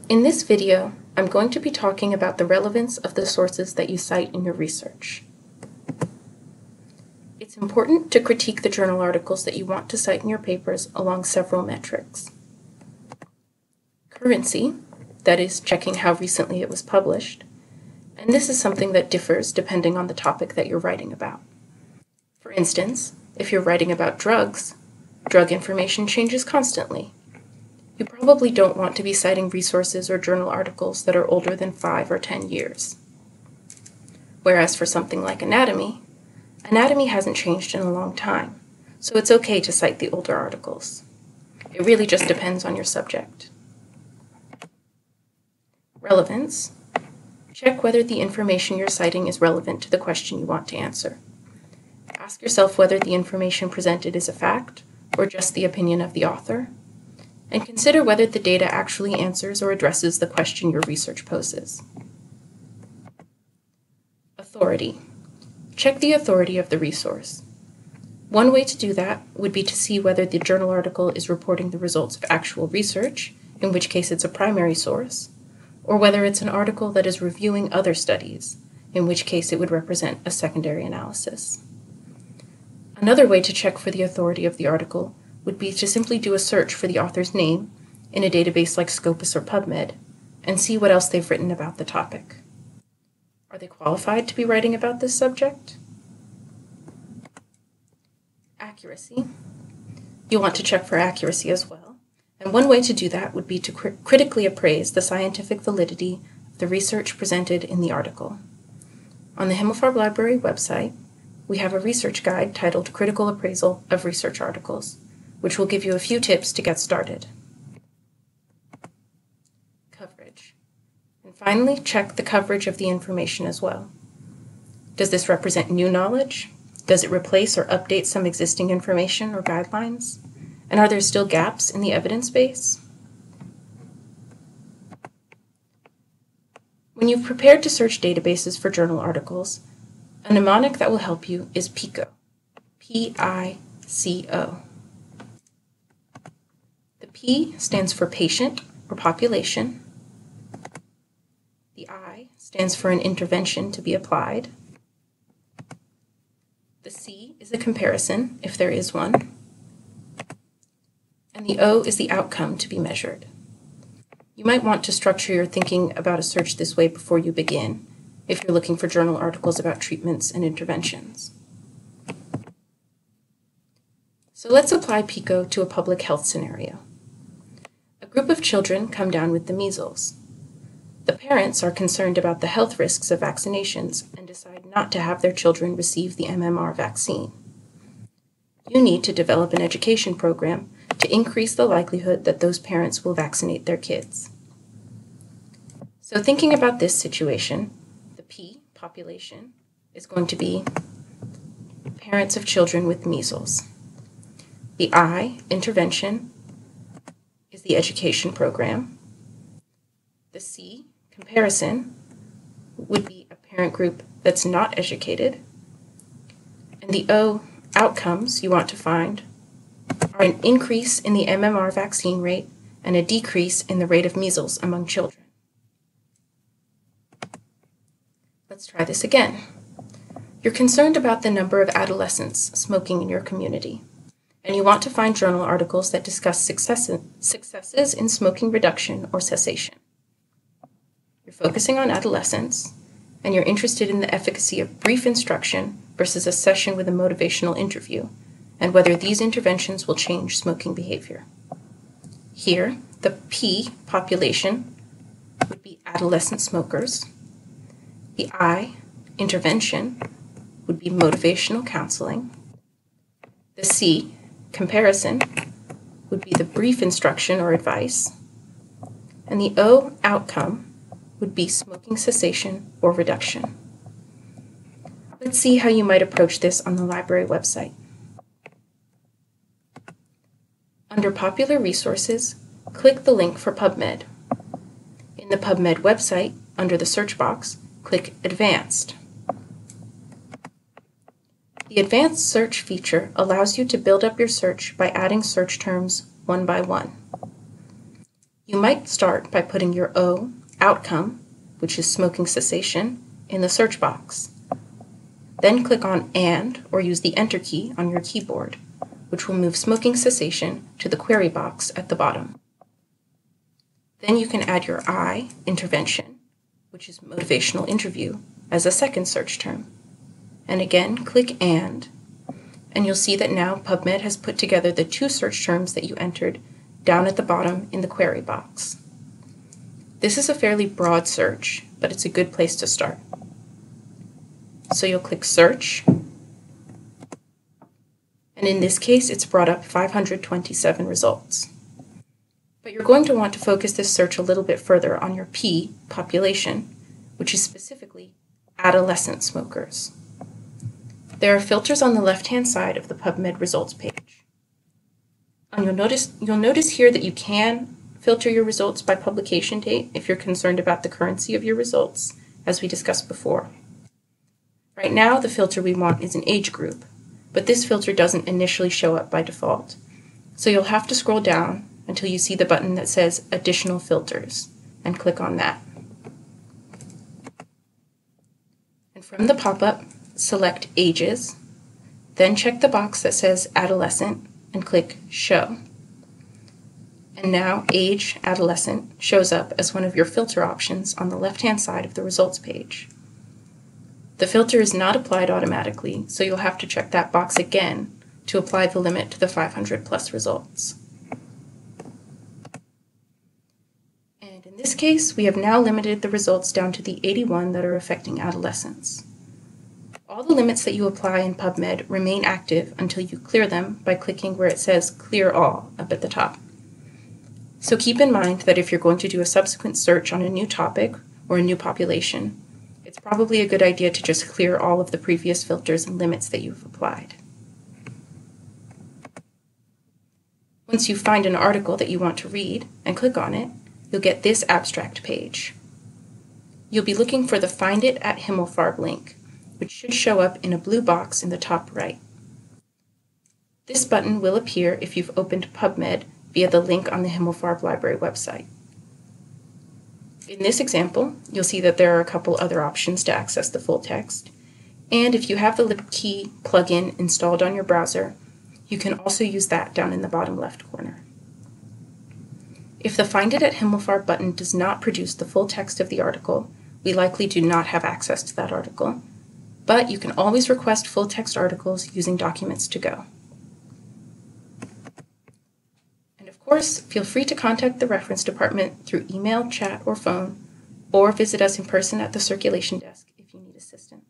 In this video, I'm going to be talking about the relevance of the sources that you cite in your research. It's important to critique the journal articles that you want to cite in your papers along several metrics. Currency, that is, checking how recently it was published, and this is something that differs depending on the topic that you're writing about. For instance, if you're writing about drugs, drug information changes constantly. You probably don't want to be citing resources or journal articles that are older than 5 or 10 years. Whereas for something like anatomy hasn't changed in a long time, so it's okay to cite the older articles. It really just depends on your subject. Relevance. Check whether the information you're citing is relevant to the question you want to answer. Ask yourself whether the information presented is a fact or just the opinion of the author, and consider whether the data actually answers or addresses the question your research poses. Authority. Check the authority of the resource. One way to do that would be to see whether the journal article is reporting the results of actual research, in which case it's a primary source, or whether it's an article that is reviewing other studies, in which case it would represent a secondary analysis. Another way to check for the authority of the article would be to simply do a search for the author's name in a database like Scopus or PubMed and see what else they've written about the topic. Are they qualified to be writing about this subject? Accuracy. You'll want to check for accuracy as well, and one way to do that would be to critically appraise the scientific validity of the research presented in the article. On the Himmelfarb Library website, we have a research guide titled Critical Appraisal of Research Articles, which will give you a few tips to get started. Coverage. And finally, check the coverage of the information as well. Does this represent new knowledge? Does it replace or update some existing information or guidelines? And are there still gaps in the evidence base? When you've prepared to search databases for journal articles, a mnemonic that will help you is PICO, P-I-C-O. The P stands for patient or population. The I stands for an intervention to be applied. The C is a comparison, if there is one. And the O is the outcome to be measured. You might want to structure your thinking about a search this way before you begin, if you're looking for journal articles about treatments and interventions. So let's apply PICO to a public health scenario. A group of children come down with the measles. The parents are concerned about the health risks of vaccinations and decide not to have their children receive the MMR vaccine. You need to develop an education program to increase the likelihood that those parents will vaccinate their kids. So thinking about this situation, the P, population, is going to be parents of children with measles. The I, intervention, is the education program. The C, comparison, would be a parent group that's not educated. And the O, outcomes you want to find, are an increase in the MMR vaccine rate and a decrease in the rate of measles among children. Let's try this again. You're concerned about the number of adolescents smoking in your community, and you want to find journal articles that discuss successes in smoking reduction or cessation. You're focusing on adolescents, and you're interested in the efficacy of brief instruction versus a session with a motivational interview, and whether these interventions will change smoking behavior. Here, the P, population, would be adolescent smokers. The I, intervention, would be motivational counseling. The C, comparison, would be the brief instruction or advice. And the O, outcome, would be smoking cessation or reduction. Let's see how you might approach this on the library website. Under Popular Resources, click the link for PubMed. In the PubMed website, under the search box, click Advanced. The Advanced Search feature allows you to build up your search by adding search terms one by one. You might start by putting your O, outcome, which is smoking cessation, in the search box. Then click on AND or use the Enter key on your keyboard, which will move smoking cessation to the query box at the bottom. Then you can add your I, intervention, which is motivational interview, as a second search term. And again, click and you'll see that now PubMed has put together the two search terms that you entered down at the bottom in the query box. This is a fairly broad search, but it's a good place to start. So you'll click Search, and in this case it's brought up 527 results. But you're going to want to focus this search a little bit further on your P, population, which is specifically adolescent smokers. There are filters on the left-hand side of the PubMed results page. And you'll notice here that you can filter your results by publication date if you're concerned about the currency of your results, as we discussed before. Right now, the filter we want is an age group, but this filter doesn't initially show up by default. So you'll have to scroll down until you see the button that says Additional Filters, and click on that. And from the pop-up, select Ages, then check the box that says Adolescent and click Show. And now Age Adolescent shows up as one of your filter options on the left-hand side of the results page. The filter is not applied automatically, so you'll have to check that box again to apply the limit to the 500 plus results. And in this case, we have now limited the results down to the 81 that are affecting adolescents. All the limits that you apply in PubMed remain active until you clear them by clicking where it says Clear All up at the top. So keep in mind that if you're going to do a subsequent search on a new topic or a new population, it's probably a good idea to just clear all of the previous filters and limits that you've applied. Once you find an article that you want to read and click on it, you'll get this abstract page. You'll be looking for the Find It at Himmelfarb link, which should show up in a blue box in the top right. This button will appear if you've opened PubMed via the link on the Himmelfarb Library website. In this example, you'll see that there are a couple other options to access the full text, and if you have the LibKey plugin installed on your browser, you can also use that down in the bottom left corner. If the Find It at Himmelfarb button does not produce the full text of the article, we likely do not have access to that article, but you can always request full text articles using Documents to Go. And of course, feel free to contact the reference department through email, chat, or phone, or visit us in person at the circulation desk if you need assistance.